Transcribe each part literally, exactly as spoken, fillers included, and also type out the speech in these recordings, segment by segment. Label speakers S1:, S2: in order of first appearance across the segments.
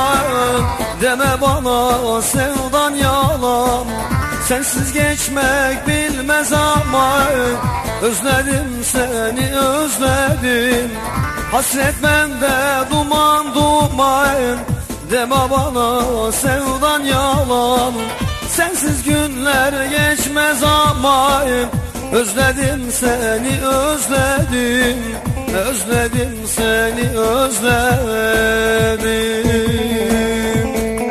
S1: zaman. Deme bana sevdan yalan, sensiz geçmek bilmez ama. Özledim seni özledim, hasret bende duman duman. Deme bana sevdan yalan, sensiz günler geçmez ama. Özledim seni özledim, özledim seni özledim.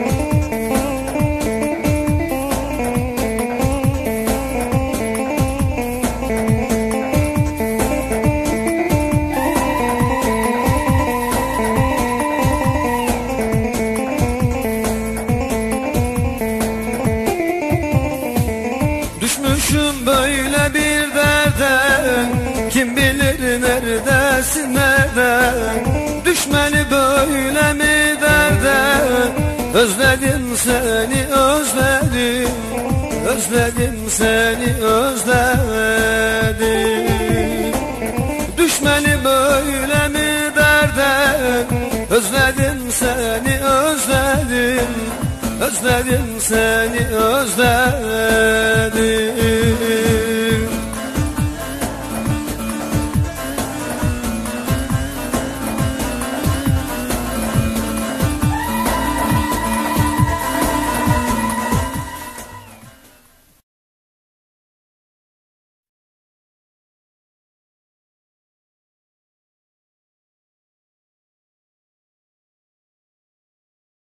S1: Düşmüşüm böyle bir derde, kim bilir neredesin nereden. Düşmeli böyle mi derde, özledim seni özledim, özledim seni özledim. Düşmeli böyle mi derde, özledim seni özledim, özledim seni özledim.